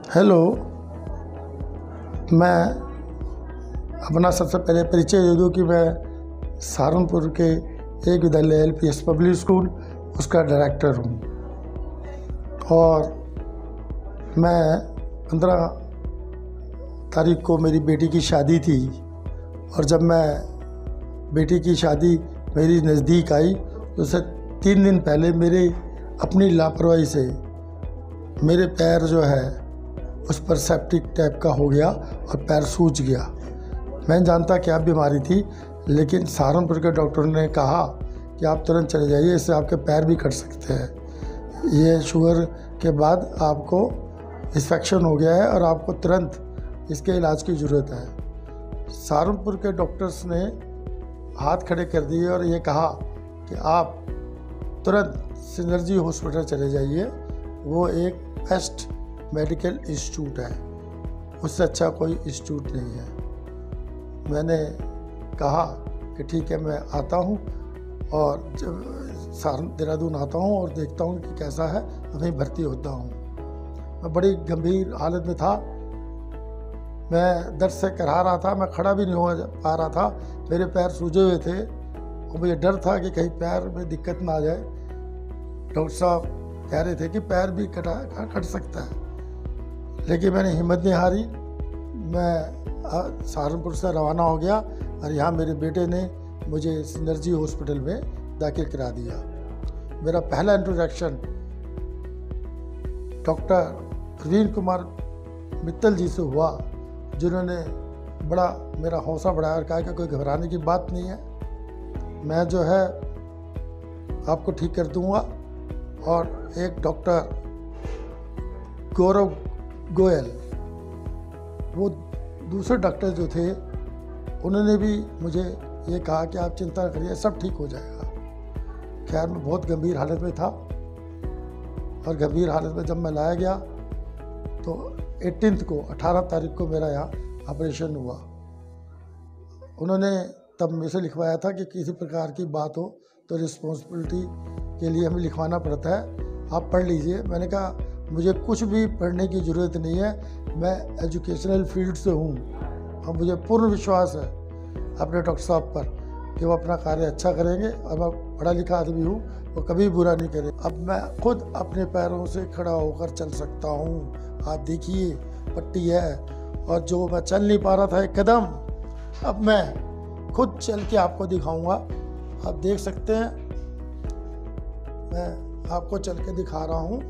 Hello, मैं अपना सबसे पहले परिचय दे दूं कि मैं सहारनपुर के एक विद्यालय LPS पब्लिक स्कूल उसका डायरेक्टर हूं और मैं 15 तारीख को मेरी बेटी की शादी थी और जब मैं बेटी की शादी मेरी नज़दीक आई तो उससे 3 दिन पहले मेरे अपनी लापरवाही से मेरे पैर जो है उस पर सेप्टिक टाइप का हो गया और पैर सूज गया। मैं जानता क्या बीमारी थी, लेकिन सहारनपुर के डॉक्टर ने कहा कि आप तुरंत चले जाइए, इससे आपके पैर भी कट सकते हैं। ये शुगर के बाद आपको इन्फेक्शन हो गया है और आपको तुरंत इसके इलाज की ज़रूरत है। सहारनपुर के डॉक्टर्स ने हाथ खड़े कर दिए और ये कहा कि आप तुरंत सिनर्जी हॉस्पिटल चले जाइए, वो एक बेस्ट मेडिकल इंस्टीट्यूट है, उससे अच्छा कोई इंस्टीट्यूट नहीं है। मैंने कहा कि ठीक है, मैं आता हूँ और देहरादून आता हूँ और देखता हूँ कि कैसा है, वहीं भर्ती होता हूँ। मैं बड़ी गंभीर हालत में था, मैं दर्द से करहा रहा था, मैं खड़ा भी नहीं हो पा रहा था, मेरे पैर सूजे हुए थे और मुझे डर था कि कहीं पैर में दिक्कत ना आ जाए। डॉक्टर साहब कह रहे थे कि पैर भी कट सकता है, लेकिन मैंने हिम्मत नहीं हारी। मैं सहारनपुर से रवाना हो गया और यहाँ मेरे बेटे ने मुझे सिनर्जी हॉस्पिटल में दाखिल करा दिया। मेरा पहला इंट्रोडक्शन डॉक्टर प्रवीण कुमार मित्तल जी से हुआ, जिन्होंने बड़ा मेरा हौसला बढ़ाया और कहा कि कोई घबराने की बात नहीं है, मैं जो है आपको ठीक कर दूंगा। और एक डॉक्टर गौरव गोयल, वो दूसरे डॉक्टर जो थे, उन्होंने भी मुझे ये कहा कि आप चिंता न करिए, सब ठीक हो जाएगा। खैर, मैं बहुत गंभीर हालत में था और गंभीर हालत में जब मैं लाया गया तो 18 तारीख को मेरा यहाँ ऑपरेशन हुआ। उन्होंने तब मेरे से लिखवाया था कि किसी प्रकार की बात हो तो रिस्पॉन्सिबिलिटी के लिए हमें लिखवाना पड़ता है, आप पढ़ लीजिए। मैंने कहा मुझे कुछ भी पढ़ने की ज़रूरत नहीं है, मैं एजुकेशनल फील्ड से हूँ और मुझे पूर्ण विश्वास है अपने डॉक्टर साहब पर कि वो अपना कार्य अच्छा करेंगे और मैं पढ़ा लिखा आदमी हूँ, वो कभी बुरा नहीं करे। अब मैं खुद अपने पैरों से खड़ा होकर चल सकता हूँ। आप देखिए, पट्टी है और जो मैं चल नहीं पा रहा था एक कदम, अब मैं खुद चल के आपको दिखाऊंगा। आप देख सकते हैं, मैं आपको चल के दिखा रहा हूँ।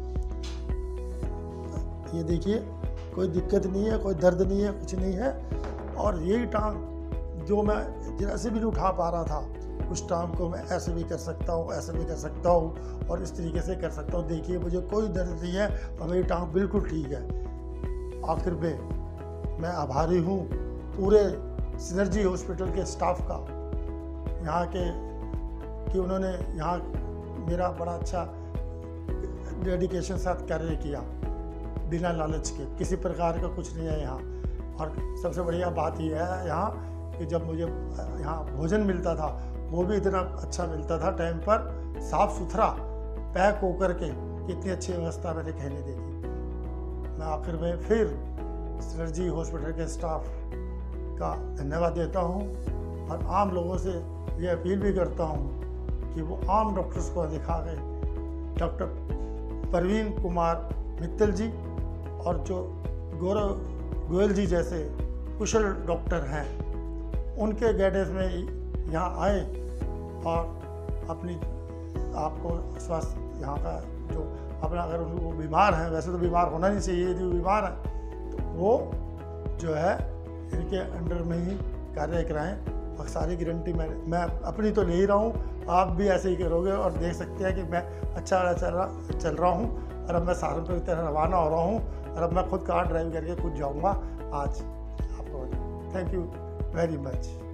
ये देखिए, कोई दिक्कत नहीं है, कोई दर्द नहीं है, कुछ नहीं है। और यही टांग जो मैं जरा से भी नहीं उठा पा रहा था, उस टांग को मैं ऐसे भी कर सकता हूँ, ऐसे भी कर सकता हूँ और इस तरीके से कर सकता हूँ। देखिए, मुझे कोई दर्द नहीं है और मेरी टांग बिल्कुल ठीक है। आखिर में मैं आभारी हूँ पूरे सिनर्जी हॉस्पिटल के स्टाफ का, यहाँ के, कि उन्होंने यहाँ मेरा बड़ा अच्छा डेडिकेशन साथ कार्य किया, बिना लालच के। किसी प्रकार का कुछ नहीं है यहाँ। और सबसे बढ़िया बात यह है यहाँ कि जब मुझे यहाँ भोजन मिलता था, वो भी इतना अच्छा मिलता था, टाइम पर, साफ़ सुथरा पैक होकर के। कितनी अच्छी व्यवस्था मैंने कहने देखी। मैं आखिर में फिर सिनर्जी हॉस्पिटल के स्टाफ का धन्यवाद देता हूँ और आम लोगों से ये अपील भी करता हूँ कि वो आम डॉक्टर्स को दिखा के डॉक्टर प्रवीण कुमार मित्तल जी और जो गौरव गोयल जी जैसे कुशल डॉक्टर हैं, उनके गाइडेंस में यहाँ आए और अपनी आपको स्वास्थ्य यहाँ का जो अपना, अगर वो बीमार हैं, वैसे तो बीमार होना नहीं चाहिए, यदि बीमार है तो वो जो है इनके अंडर में ही कार्य कराएं। और सारी गारंटी मैं अपनी तो ले ही रहा हूँ, आप भी ऐसे ही करोगे और देख सकते हैं कि मैं अच्छा चल रहा हूँ। और अब मैं सहारनपुर की तरह रवाना हो रहा हूँ और अब मैं खुद कार ड्राइव करके खुद जाऊँगा आज। आपको थैंक यू वेरी मच।